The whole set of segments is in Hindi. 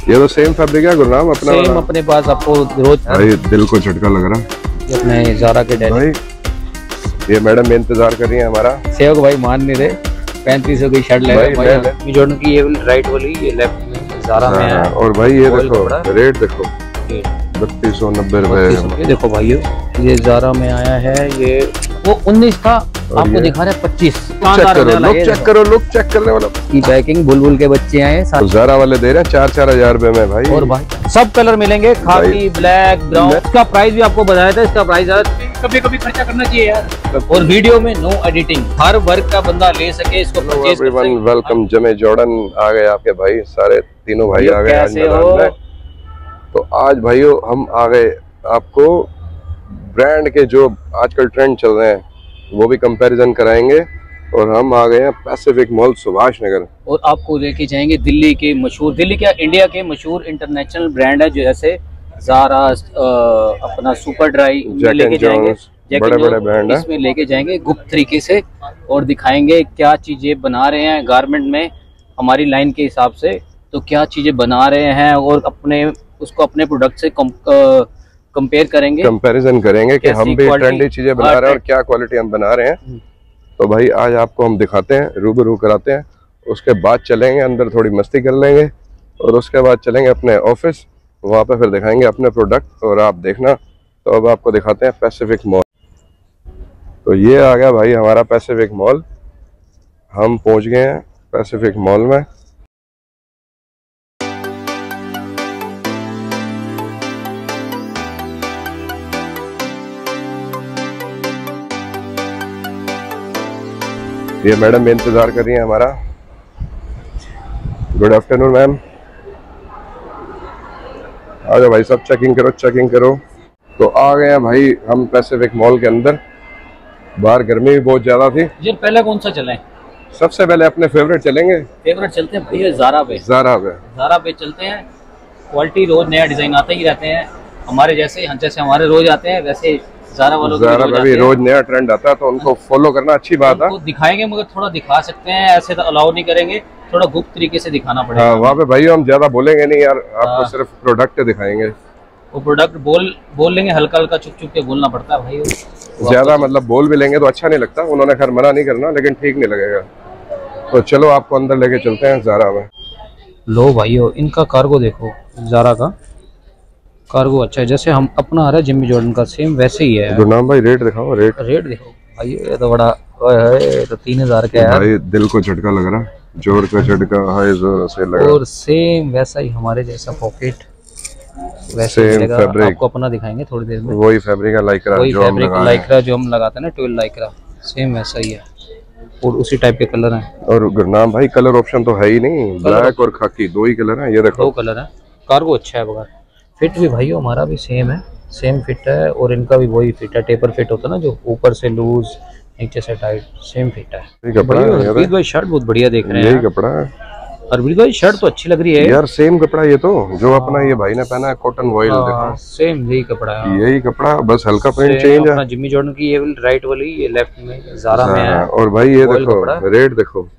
ये तो सेम फैब्रिक है गुरनाम अपना सेम अपने पास आपको रोज भाई दिल को झटका लग रहा। ये अपने ज़ारा के भाई ये मैडम इंतजार कर रही है हमारा। सेवक भाई मान नहीं रहे, 3500 की शर्ट ले रहे भाई। जॉर्डन की ये राइट वाली, ये लेफ्ट में ज़ारा में है। और भाई ये देखो रेट देखो 3290 रुपए। ये देखो भाई ये ज़ारा में आया है, ये वो 19 था, आपको दिखा रहे हैं 25। चेक करो लुक चेक करने वाला की पैकिंग बुलबुल के बच्चे आए तो ज़ारा वाले दे रहे हैं 4-4 हजार रुपए में भाई। और भाई सब कलर मिलेंगे, खाकी ब्लैक ब्राउन। इसका प्राइस भी आपको बताया था, इसका प्राइस कभी कभी खर्चा करना चाहिए यार। और वीडियो में नो एडिटिंग, हर वर्ग का बंदा ले सके इसको परचेज कर सके। वेलकम जमे जॉर्डन आ गए आपके भाई, सारे तीनों भाई आ गए आज मैदान में। तो आज भाइयों हम आ गए आपको ब्रांड के जो आजकल ट्रेंड चल रहे हैं वो भी कंपैरिजन कराएंगे। और हम आ गए हैं पैसिफिक मॉल सुभाष नगर, और आपको लेके जाएंगे दिल्ली के मशहूर, दिल्ली क्या इंडिया के मशहूर इंटरनेशनल ब्रांड है, जैसे ज़ारा, अपना सुपर ड्राई लेके जाएंगे, बड़े बड़े ब्रांड है। इसमें लेके जाएंगे गुप्त तरीके से और दिखाएंगे क्या चीजें बना रहे हैं गारमेंट में हमारी लाइन के हिसाब से, तो क्या चीजें बना रहे हैं और अपने प्रोडक्ट से कंपेयर करेंगे, कंपैरिजन करेंगे कि हम भी ट्रेंडी चीजें बना रहे हैं और क्या क्वालिटी हम बना रहे हैं। तो भाई आज आपको हम दिखाते हैं, रूबरू कराते हैं, उसके बाद चलेंगे अंदर, थोड़ी मस्ती कर लेंगे और उसके बाद चलेंगे अपने ऑफिस, वहाँ पे फिर दिखाएंगे अपने प्रोडक्ट और आप देखना। तो अब आपको दिखाते हैं पैसिफिक मॉल। तो ये आ गया भाई हमारा पैसिफिक मॉल, हम पहुँच गए हैं पैसिफिक मॉल में। ये मैडम इंतजार कर रही है हमारा। Good afternoon ma'am. आ जाओ भाई सब, चेकिंग करो। तो आ गए हैं भाई हम पैसिफिक मॉल के अंदर। बाहर गर्मी भी बहुत ज्यादा थी। ये पहले कौन सा चलें? सबसे पहले अपने फेवरेट चलेंगे। फेवरेट चलते हैं भैया ज़ारा पे चलते हैं। क्वालिटी रोज नया डिजाइन आते ही रहते हैं, हमारे जैसे हमारे रोज आते हैं, वैसे ज़ारा वालों का भी रोज नया ट्रेंड आता है, तो उनको फॉलो करना अच्छी बात है। दिखाएंगे मगर थोड़ा दिखा सकते हैं, ऐसे तो अलाउ नहीं करेंगे, थोड़ा गुप्त तरीके से दिखाना पड़ेगा। वहाँ पे भाई हम ज्यादा बोलेंगे नहीं यार, आपको सिर्फ प्रोडक्ट दिखाएंगे। वो प्रोडक्ट बोल लेंगे, हल्का हल्का चुप के बोलना पड़ता है भाई। ज्यादा मतलब बोल भी लेंगे तो अच्छा नहीं लगता, उन्होंने खैर मना नहीं करना, लेकिन ठीक नहीं लगेगा। तो चलो आपको अंदर लेके चलते हैं ज़ारा में। लो भाइयों इनका कार्गो देखो, ज़ारा का कार्गो अच्छा है, जैसे हम अपना आ रहा है जिम्मी जॉर्डन का सेम वैसे ही है। गुरनाम भाई रेट दिखाओ, रेट देखो भाई, ये तो बड़ा है, तो 3000 का है भाई। दिल को झटका लग रहा, जोर का झटका, हाई जोर से लगा। और सेम वैसा ही हमारे जैसा पॉकेट, वैसे आपको अपना दिखाएंगे थोड़ी देर में। वही फैब्रिक है लाइक्रा, जो हम लगाते हैं ना, 12 लाइक्रा, सेम वैसा ही है और उसी टाइप के कलर हैं। और गुरनाम भाई कलर ऑप्शन तो है ही नहीं, ब्लैक और खाकी दो ही कलर हैं। ये देखो 2 कलर है। कार्गो अच्छा है बगैर। फिट भी भाई हमारा भी सेम है, सेम फिट है, और इनका भी वही फिट है, टेपर फिट होता है ना, जो ऊपर से लूज नीचे से टाइट, सेम फिट है। हरप्रीत भाई शर्ट बहुत बढ़िया देख रहे हैं, यही कपड़ा है। हरप्रीत भाई शर्ट तो अच्छी लग रही है यार, सेम कपड़ा ये तो जो अपना ये भाई ने पहना है, कॉटन वॉइल, देखो सेम यही कपड़ा है, यही कपड़ा, बस हल्का प्रिंट चेंज है। जिम्मी जॉर्डन की ये राइट वाली, ये लेफ्ट में ज़ारा में है। और भाई ये देखो रेट देखो,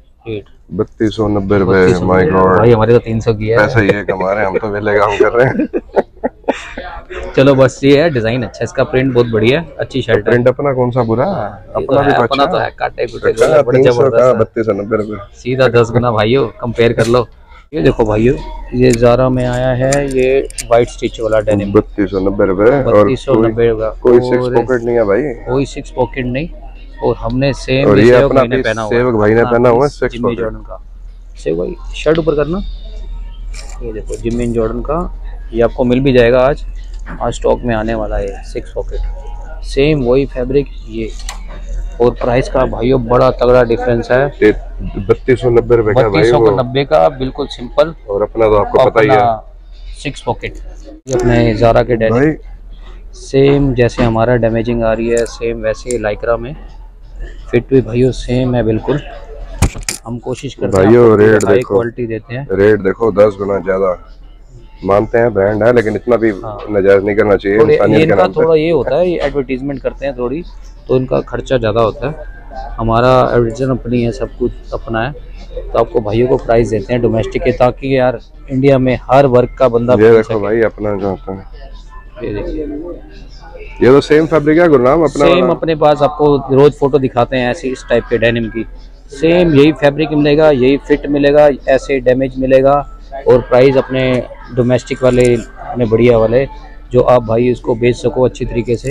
3290 रुपए। माय गॉड भाई हमारे तो 300 की है। पैसा ये कमा रहे हैं, हम तो वेले काम कर रहे हैं। चलो बस ये है, डिजाइन अच्छा है, इसका प्रिंट बहुत बढ़िया है, अच्छी शर्ट है। प्रिंट अपना कौन सा बुरा, अपना भी अपना तो है, काटे कुटे 3290 रुपए, सीधा 10 गुना भाइयों, कंपेयर कर लो। ये देखो भाइयों, ये ज़ारा में आया है, ये वाइट स्टिच वाला डेनिम, 3290 रुपए। 3290 का, कोई 6 पॉकेट नहीं है भाई, कोई 6 पॉकेट नहीं। और हमने सेम और ये अपना सेवक भाई ने पहना हुआ है 6 जिम्मी जॉर्डन का। सेवक भाई शर्ट ऊपर करना, ये देखो जिम्मी जॉर्डन का, ये आपको मिल भी जाएगा आज स्टॉक में आने वाला है। 6 पॉकेट सेम वही फैब्रिक, ये और प्राइस का भाइयों बड़ा तगड़ा डिफरेंस है। 3290 रुपए का, 3290 का, बिल्कुल सिंपल। और अपना तो आपको पता ही है 6 पॉकेट। ये अपने ज़ारा के डेनिम सेम जैसे हमारा डैमेजिंग आ रही है, सेम वैसे लाइक्रा में फिट भी भाइयों सेम है बिल्कुल। हम कोशिश करते हैं रेट हाई क्वालिटी देते हैं। रेट देखो 10 गुना ज्यादा। मानते हैं ब्रांड है, लेकिन इतना भी नाजायज नहीं करना चाहिए। इनका थोड़ा ये होता है, ये एडवर्टीजमेंट करते हैं थोड़ी, तो इनका खर्चा ज्यादा होता है। हमारा ओरिजिनल अपनी है, सब कुछ अपना है। तो आपको भाइयों को प्राइस देते हैं डोमेस्टिक के, ताकि यार इंडिया में हर वर्ग का बंदा। ये देखो भाई अपना जो होता है, ये देखिए, ये तो सेम फैब्रिक है गुरनाम अपना सेम अपने पास। आपको रोज फोटो दिखाते हैं ऐसी इस टाइप के डेनिम की, सेम यही फैब्रिक मिलेगा, यही फिट मिलेगा, ऐसे डैमेज मिलेगा। और प्राइस अपने डोमेस्टिक वाले, अपने बढ़िया वाले, जो आप भाई इसको बेच सको अच्छी तरीके से।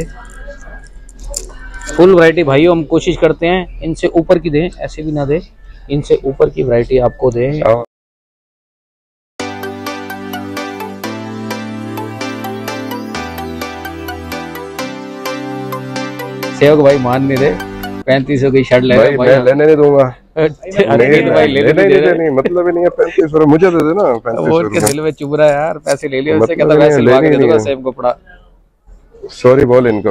फुल वैरायटी भाइयों हम कोशिश करते हैं इनसे ऊपर की दें, ऐसे भी ना दें, इनसे ऊपर की वैरायटी आपको दें। सेवक भाई मान नहीं दे, 3500 की शर्ट ले भाई, मैं लेने नहीं दूंगा। भाई नहीं मतलब ही नहीं है 3500, मुझे दे देना 3500। के दिल में चुभ रहा है यार, पैसे ले लियो उससे, कहता मैं सिलवा के दे दूंगा सेम कपड़ा। सॉरी बोल इनको।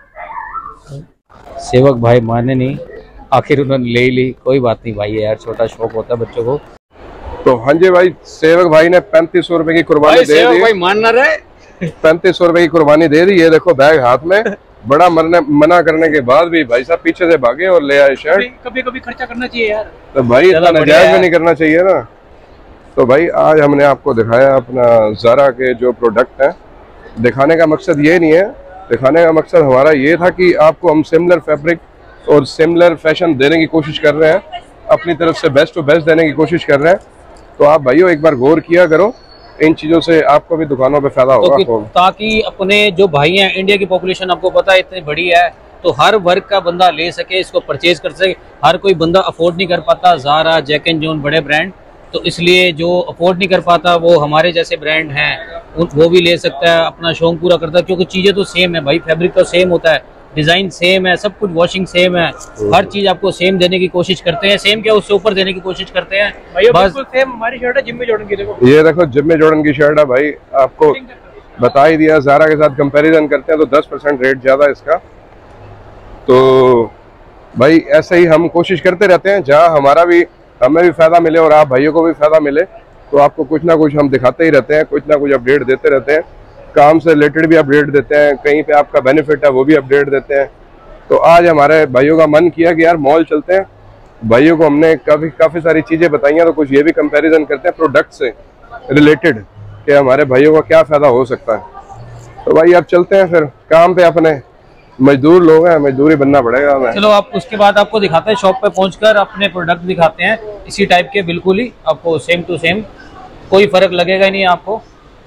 सेवक भाई माने नहीं, आखिर उन्होंने ले ली, कोई बात नहीं भाई यार, छोटा शौक होता है बच्चों को। तो हाँ जी भाई, सेवक भाई ने 3500 रुपए की कुर्बानी दे दी। भाई मान ना रहे, 3500 रुपए की कुर्बानी दे दी। ये देखो बैग हाथ में, बड़ा मना करने के बाद भी भाई साहब पीछे से भागे और ले आए शर्ट। कभी कभी खर्चा करना चाहिए यार, तो भाई इतना नाजायज भी नहीं करना चाहिए ना। तो भाई आज हमने आपको दिखाया अपना ज़ारा के जो प्रोडक्ट हैं। दिखाने का मकसद ये नहीं है, दिखाने का मकसद हमारा ये था कि आपको हम सिमिलर फैब्रिक और सिमिलर फैशन देने की कोशिश कर रहे हैं, अपनी तरफ से बेस्ट टू बेस्ट देने की कोशिश कर रहे हैं। तो आप भाइयों एक बार गौर किया करो, इन चीजों से आपको भी दुकानों पे फायदा होगा। तो ताकि अपने जो भाई हैं, इंडिया की पॉपुलेशन आपको पता है इतनी बड़ी है, तो हर वर्ग का बंदा ले सके, इसको परचेज कर सके। हर कोई बंदा अफोर्ड नहीं कर पाता ज़ारा, जैक एंड जोन बड़े ब्रांड, तो इसलिए जो अफोर्ड नहीं कर पाता वो हमारे जैसे ब्रांड हैं वो भी ले सकता है, अपना शौक पूरा करता है। क्योंकि चीज़ें तो सेम है भाई, फैब्रिक तो सेम होता है, डिजाइन सेम है, सब कुछ वॉशिंग सेम है, हर चीज आपको सेम देने की कोशिश करते हैं। सेम क्या उससे ऊपर देने की कोशिश करते हैं। बस सेम हमारी शर्ट है जिम्मी जॉर्डन की, देखो ये देखो जिम्मी जॉर्डन की शर्ट है भाई, आपको बता ही दिया। ज़ारा के साथ कंपैरिजन करते हैं तो 10% रेट ज्यादा इसका। तो भाई ऐसे ही हम कोशिश करते रहते हैं, जहाँ हमें भी फायदा मिले और आप भाइयों को भी फायदा मिले, तो आपको कुछ ना कुछ हम दिखाते ही रहते हैं, कुछ ना कुछ अपडेट देते रहते हैं। काम से रिलेटेड भी अपडेट देते हैं, कहीं पे आपका बेनिफिट है वो भी अपडेट देते हैं। तो आज हमारे भाइयों का मन किया कि यार मॉल चलते हैं। भाइयों को हमने काफ़ी सारी चीज़ें बताई हैं, तो कुछ ये भी कंपैरिजन करते हैं प्रोडक्ट से रिलेटेड कि हमारे भाइयों का क्या फ़ायदा हो सकता है। तो भाई अब चलते हैं फिर काम पे, अपने मजदूर लोग हैं, मजदूरी बनना पड़ेगा हमें। चलो आप उसके बाद आपको दिखाते हैं, शॉप पे पहुंचकर अपने प्रोडक्ट दिखाते हैं इसी टाइप के, बिल्कुल ही आपको सेम टू सेम, कोई फर्क लगेगा ही नहीं आपको।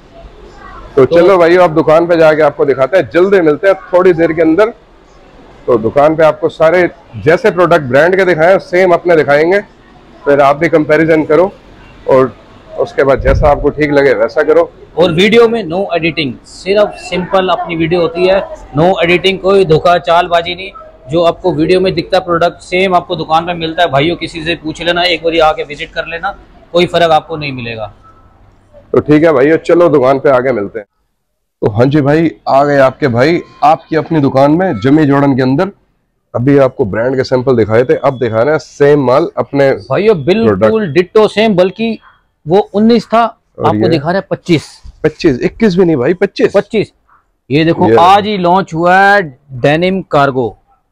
तो चलो भाई आप दुकान पे जाके आपको दिखाते हैं, जल्दी मिलते हैं थोड़ी देर के अंदर। तो दुकान पे आपको सारे जैसे प्रोडक्ट ब्रांड के दिखाएं सेम अपने दिखाएंगे, फिर आप भी कंपैरिजन करो और उसके बाद जैसा आपको ठीक लगे वैसा करो। और वीडियो में नो एडिटिंग, सिर्फ सिंपल अपनी वीडियो होती है, नो एडिटिंग, कोई धोखा चालबाजी नहीं। जो आपको वीडियो में दिखता प्रोडक्ट सेम आपको दुकान पे मिलता है। भाइयों किसी से पूछ लेना, एक बार आके विजिट कर लेना, कोई फर्क आपको नहीं मिलेगा। तो ठीक है भाई, चलो दुकान पे आगे मिलते हैं। तो हाँ जी भाई, आ गए आपके भाई आपकी अपनी दुकान में जिम्मी जॉर्डन के अंदर। अभी आपको ब्रांड के सैंपल दिखाए थे, अब दिखाना है सेम माल अपने भाइयों, बिल्कुल डिट्टो सेम, बल्कि वो 19 था, आपको दिखा रहा है 25, 21 भी नहीं भाई, 25। ये देखो आज ही लॉन्च हुआ है डेनिम कार्गो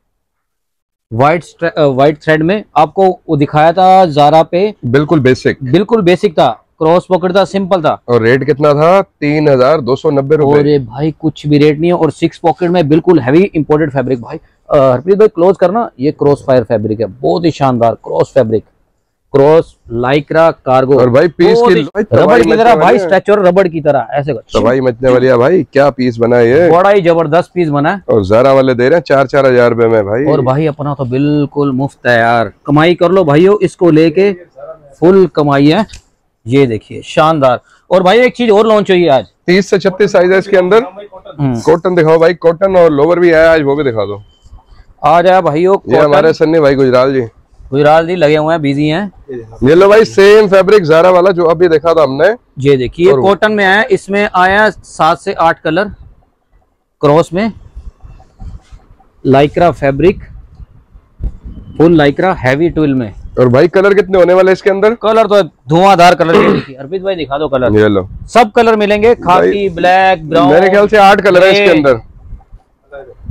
वाइट थ्रेड में। आपको वो दिखाया था ज़ारा पे, बिल्कुल बेसिक था, क्रॉस पॉकेट था, सिंपल था। और रेट कितना था? 3290 रुपए। अरे भाई कुछ भी रेट नहीं है, और 6 पॉकेट में बिल्कुल हैवी इंपोर्टेड फैब्रिक। भाई हरप्रीत भाई क्लोज करना, ये क्रॉस फायर फैब्रिक है, बहुत ही शानदार cross fabric, cross lycra cargo. और भाई पीस की रबड़ की तरह भाई, स्ट्रेचर रबड़ की तरह ऐसे तबाही मचने वाली है भाई। क्या पीस बना है ये, बड़ा ही जबरदस्त पीस बना है। और ज़ारा वाले दे रहे हैं 4-4 हजार रुपए में भाई। और भाई अपना तो बिल्कुल मुफ्त है यार, कमाई कर लो भाइयों, इसको लेके फुल कमाई है। ये देखिए शानदार। और भाई एक चीज और लॉन्च हुई है आज, 30 से 36 साइज है इसके अंदर। कॉटन दिखाओ भाई, कॉटन और लोवर भी आया आज, वो भी दिखा दो। आ जाए भाइयों, ये हमारे सन्नी भाई गुजराल जी लगे हुए हैं, बिजी हैं। ये लो भाई सेम फैब्रिक ज़ारा वाला जो अभी देखा था हमने, ये देखिए कॉटन में आया, इसमें आया 7 से 8 कलर क्रॉस में, lycra fabric, full lycra heavy twill में। और भाई कलर कितने होने वाले इसके अंदर? कलर तो धुआंधार कलर है। देखिए अर्पित भाई दिखा दो कलर, ये लो सब कलर मिलेंगे, खाकी, ब्लैक, ब्राउन, मेरे ख्याल से 8 कलर है इसके अंदर।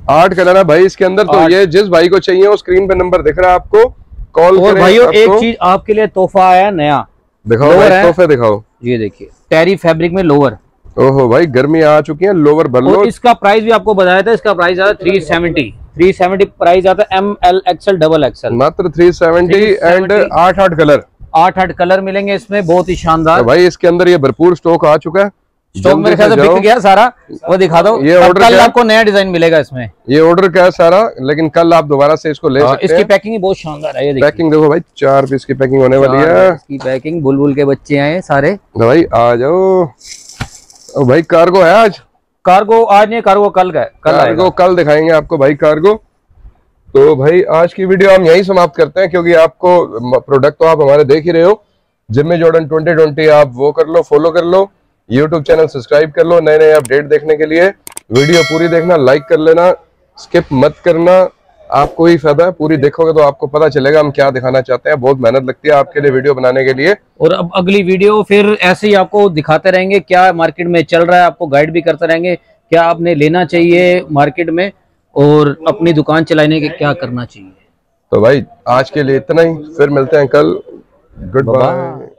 8 कलर है भाई इसके अंदर। तो ये जिस भाई को चाहिए वो स्क्रीन पे नंबर दिख रहा है आपको, कॉल करें। भाइयों एक चीज आपके लिए तोहफा आया नया, दिखाओ भाई तोहफे दिखाओ। ये देखिए टेरी फैब्रिक में लोअर। ओहो भाई गर्मी आ चुकी है, लोअर भर लो। इसका प्राइस भी आपको बताया था, इसका प्राइस आता है 370 प्राइस आता है, ML XL XXL मात्र 370 एंड 8 कलर, 8 कलर मिलेंगे इसमें, बहुत ही शानदार। तो भाई इसके अंदर ये भरपूर स्टॉक आ चुका है, स्टॉक मेरे ख्याल से बिक गया सारा, वो दिखा दो। ये ऑर्डर कल आपको नया डिजाइन मिलेगा इसमें, ये ऑर्डर क्या है सारा, लेकिन कल आप दोबारा से इसको ले सकते हैं। इसकी पैकिंग बहुत शानदार है, ये देखिए पैकिंग देखो भाई, 4 पीस की पैकिंग होने वाली है। इसकी पैकिंग बुलबुल के बच्चे आए सारे। तो भाई आ जाओ। भाई कार्गो है आज, कार्गो आज नहीं, कार्गो कल का है, कार्गो कल दिखाएंगे आपको भाई कार्गो। तो भाई आज की वीडियो हम यही समाप्त करते हैं, क्योंकि आपको प्रोडक्ट तो आप हमारे देख ही रहे हो। जिम्मी जॉर्डन 2020 आप वो कर लो, फॉलो कर लो, यूट्यूब चैनल सब्सक्राइब कर लो। नए नए अपडेट देखने के लिए वीडियो पूरी देखना, लाइक कर लेना, स्किप मत करना, आपको ही फायदा है। पूरी देखोगे तो आपको पता चलेगा हम क्या दिखाना चाहते हैं। बहुत मेहनत लगती है आपके लिए वीडियो बनाने के लिए। और अब अगली वीडियो फिर ऐसे ही आपको दिखाते रहेंगे क्या मार्केट में चल रहा है, आपको गाइड भी करते रहेंगे क्या आपने लेना चाहिए मार्केट में, और अपनी दुकान चलाने के क्या करना चाहिए। तो भाई आज के लिए इतना ही, फिर मिलते हैं कल। Good bye.